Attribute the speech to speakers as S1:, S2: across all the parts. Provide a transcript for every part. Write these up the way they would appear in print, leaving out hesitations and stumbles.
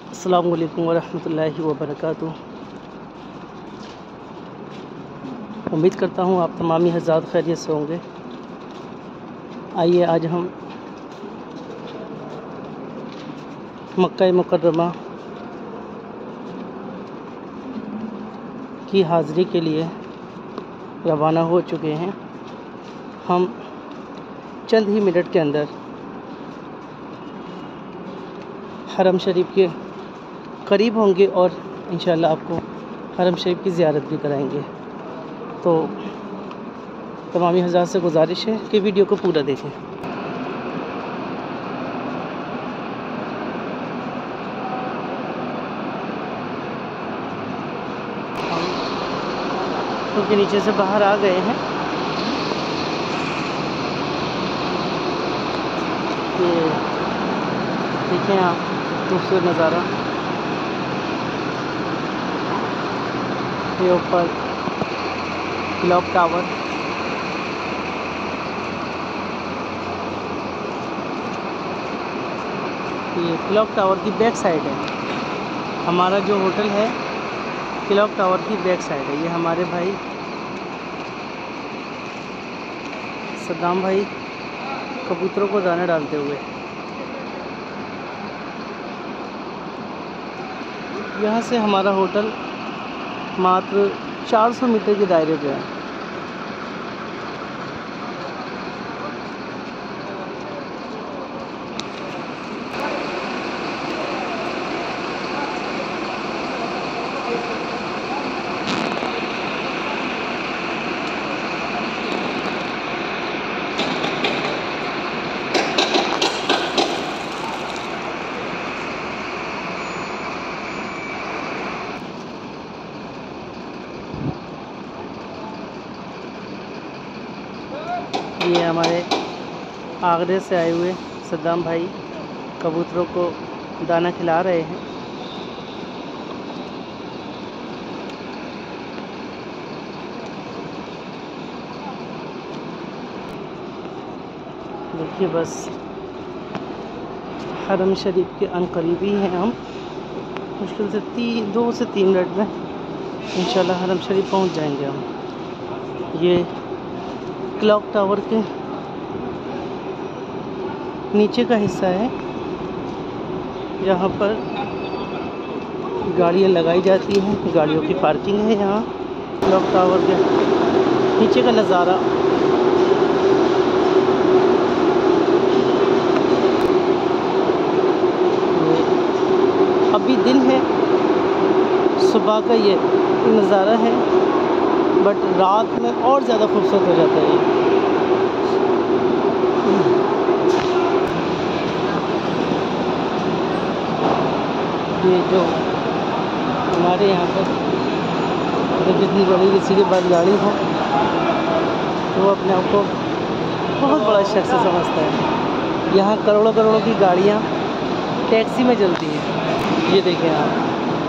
S1: अस्सलामु अलैकुम वरहमतुल्लाहि वबरकातुहू। उम्मीद करता हूँ आप तमामी हज़रात खैरियत से होंगे। आइए आज हम मक्का मुकर्रमा की हाज़िरी के लिए रवाना हो चुके हैं। हम चंद ही मिनट के अंदर हरम शरीफ के करीब होंगे और इंशाअल्लाह आपको हरम शरीफ की ज़ियारत भी कराएंगे। तो तमामी हज़रात से गुजारिश है कि वीडियो को पूरा देखें। हम के नीचे से बाहर आ गए हैं। ये देखें आप खूबसूरत नज़ारा। ये ऊपर क्लॉक टावर, ये क्लॉक टावर की बैक साइड है। हमारा जो होटल है क्लॉक टावर की बैक साइड है। ये हमारे भाई सद्दाम भाई कबूतरों को दाना डालते हुए। यहाँ से हमारा होटल मात्र 400 मीटर के दायरे पे है। ये हमारे आगरे से आए हुए सद्दाम भाई कबूतरों को दाना खिला रहे हैं। देखिए बस हरम शरीफ के अनकरीबी हैं हम। मुश्किल से 2 से 3 मिनट में इंशाल्लाह हरम शरीफ पहुंच जाएंगे हम। ये क्लॉक टावर के नीचे का हिस्सा है जहाँ पर गाड़ियाँ लगाई जाती हैं, गाड़ियों की पार्किंग है। यहाँ क्लॉक टावर के नीचे का नज़ारा। अभी दिन है, सुबह का ये नज़ारा है, बट रात में और ज़्यादा खूबसूरत हो जाता है। ये जो हमारे यहाँ पर तो जितनी बड़ी किसी के पास गाड़ी हो तो वो अपने आप को बहुत बड़ा शख्स समझता है। यहाँ करोड़ों करोड़ों की गाड़ियाँ टैक्सी में चलती हैं। ये देखें आप,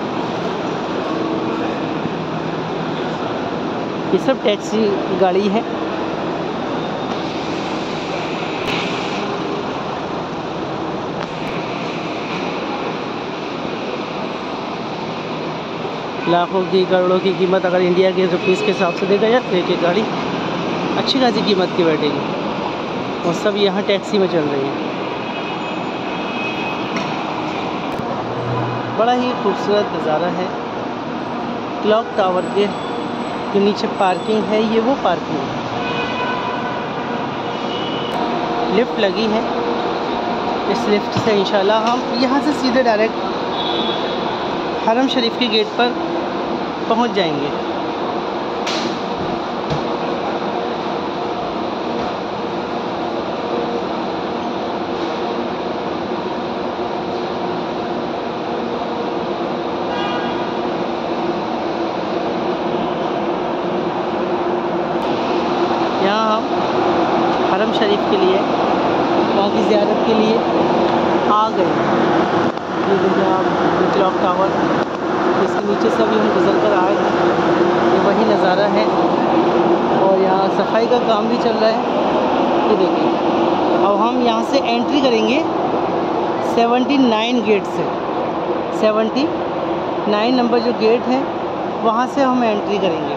S1: ये सब टैक्सी गाड़ी है। लाखों की करोड़ों की कीमत अगर इंडिया के रुपीज़ के हिसाब से देखा जाए तो एक गाड़ी अच्छी खासी कीमत की बैठेगी और सब यहाँ टैक्सी में चल रही है। बड़ा ही खूबसूरत नज़ारा है। क्लॉक टावर के जो नीचे पार्किंग है, ये वो पार्किंग है। लिफ्ट लगी है। इस लिफ्ट से इंशाल्लाह हम यहाँ से सीधे डायरेक्ट हरम शरीफ के गेट पर पहुँच जाएंगे। यहाँ हम हरम शरीफ के लिए, वहाँ की ज़ियारत के लिए आ गए। ये देखिए आप क्लॉक टावर, इसके नीचे से अभी हम गुजर कर आए हैं। ये वही नज़ारा है और यहाँ सफाई का काम भी चल रहा है। ये देखिए अब हम यहाँ से एंट्री करेंगे 79 गेट से। 79 नंबर जो गेट है वहाँ से हम एंट्री करेंगे।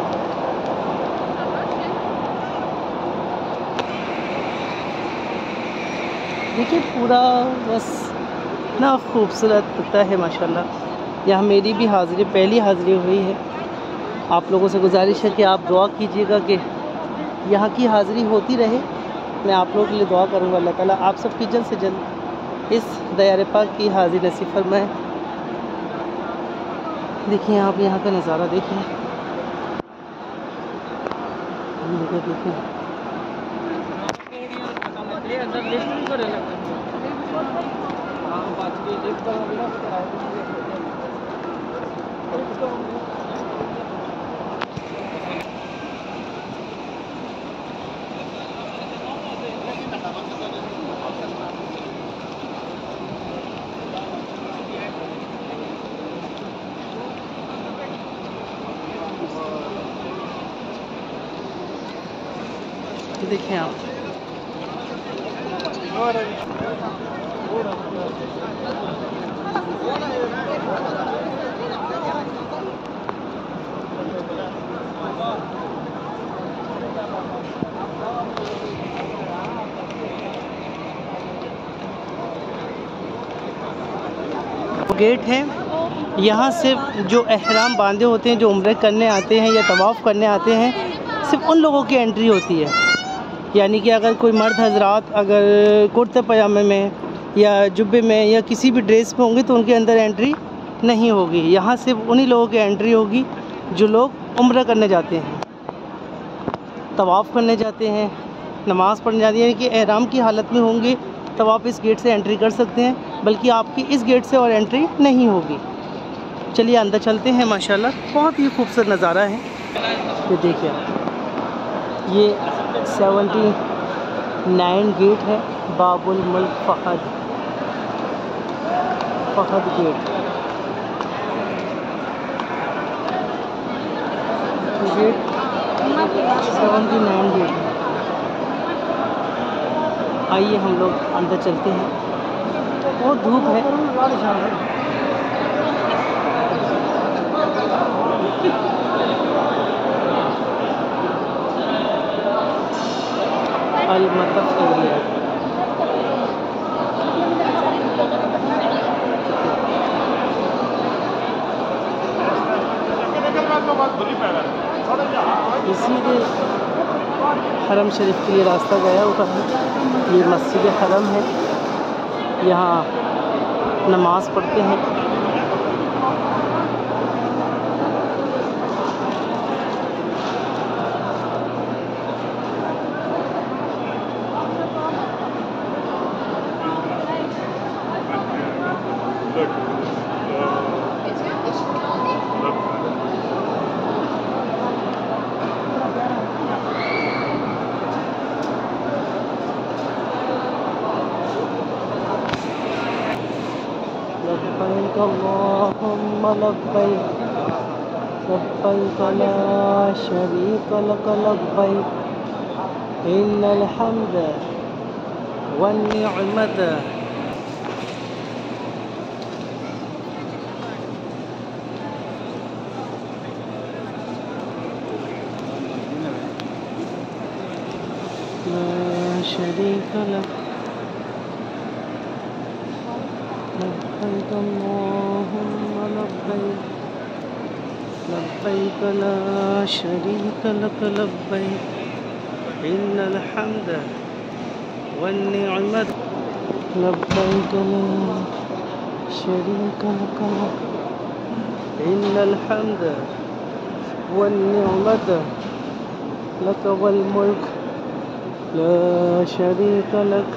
S1: देखिए पूरा बस इतना खूबसूरत होता है माशाल्लाह। यहाँ मेरी भी हाज़िरी, पहली हाज़िरी हुई है। आप लोगों से गुजारिश है कि आप दुआ कीजिएगा कि यहाँ की हाज़िरी होती रहे। मैं आप लोगों के लिए दुआ करूँगा, अल्लाह ताला आप सबकी जल्द से जल्द इस दयारे पाक की हाज़िरी नसीब फरमाए। देखिए आप यहाँ का नज़ारा देखिए, देखिए देखें आप। गेट है, यहाँ सिर्फ जो एहराम बांधे होते हैं, जो उम्रे करने आते हैं या तवाफ़ करने आते हैं, सिर्फ उन लोगों की एंट्री होती है। यानी कि अगर कोई मर्द हजरात अगर कुर्ते पजामे में या जुब्बे में या किसी भी ड्रेस में होंगे तो उनके अंदर एंट्री नहीं होगी। यहाँ सिर्फ उन्हीं लोगों की एंट्री होगी जो लोग उम्रा करने जाते हैं, तवाफ़ करने जाते हैं, नमाज़ पढ़ने जाते हैं। यानी कि एहराम की हालत में होंगे तब आप इस गेट से एंट्री कर सकते हैं, बल्कि आपकी इस गेट से और एंट्री नहीं होगी। चलिए अंदर चलते हैं। माशाल्लाह बहुत ही खूबसूरत नज़ारा है। ये देखिए ये 79 गेट है, बाबुल मुल्क फ़हद गेट। गेट 79 गेट है। आइए हम लोग अंदर चलते हैं। बहुत धूप है। अल-मतफ एरिया इसीलिए हरम शरीफ के लिए रास्ता गया हुआ है। ये मस्जिद हरम है, यहाँ नमाज़ पढ़ते हैं। लब्बैक अल्लाहुम्मा लब्बैक लब्बैक ला शरीका लक लब्बैक इन्नल हम्द वन निअमत ला शरीका लक लब्बैक अल्लाहुम्मा लब्बैक लब्बैक ला शरीका लक लब्बैक इन्नल हम्द वन निअमत लब्बैक ला शरीका लक इन्नल हम्द वन निअमत लक वल मुल्क ला शरीका लक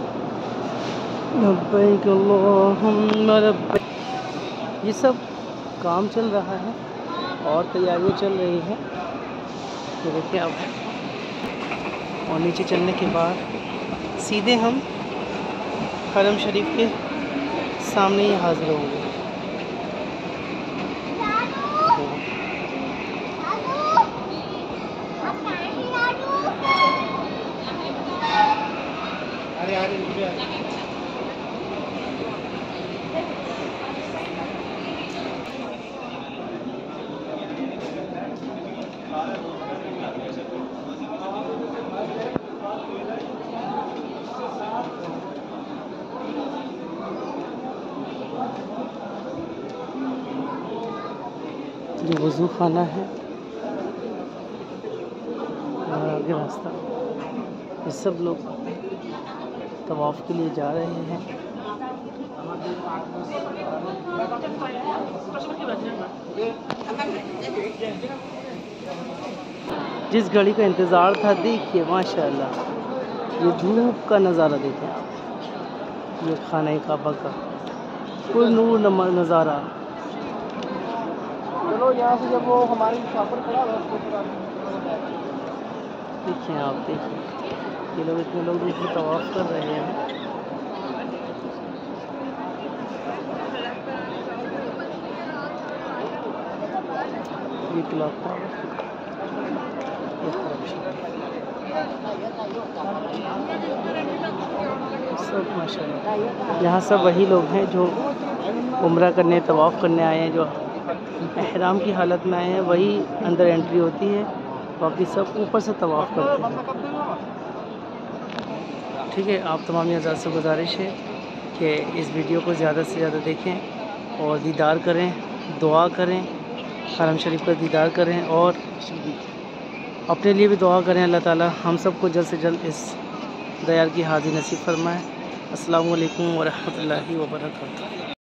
S1: लब्बैक अल्लाहुम्मा लब्बैक। ये सब काम चल रहा है और तैयारियां चल रही हैं। तो देखिए अब और नीचे चलने के बाद सीधे हम हरम शरीफ के सामने ही हाजिर होंगे। ये वज़ू खाना है और आगे रास्ता। ये सब लोग तवाफ़ के लिए जा रहे हैं। जिस घड़ी का इंतज़ार था, देखिए माशाल्लाह ये धूप का नज़ारा देखें आप। ये खाना काबा का कोई नूर नज़ारा।
S2: चलो यहाँ से जब वो हमारी शॉपर खड़ा है
S1: देखिए आप, देखिए ये लोग, इतने लोग देखिए तवाफ़ कर रहे हैं। ये क्लॉक टावर, सब माशाल्लाह यहाँ सब वही लोग हैं जो उम्रा करने, तवाफ़ करने आए हैं, जो एहराम की हालत में आए हैं, वही अंदर एंट्री होती है। बाकी सब ऊपर से तवाफ़ करते हैं। ठीक है, आप तमाम हज़रात से गुजारिश है कि इस वीडियो को ज़्यादा से ज़्यादा देखें और दीदार करें, दुआ करें, हरम शरीफ का दीदार करें और अपने लिए भी दुआ करें। अल्लाह ताला हम सबको जल्द से जल्द इस दयाल की हाज़िर नसीब फरमाए। अस्सलामु अलैकुम व रहमतुल्लाहि व बरकातुहू।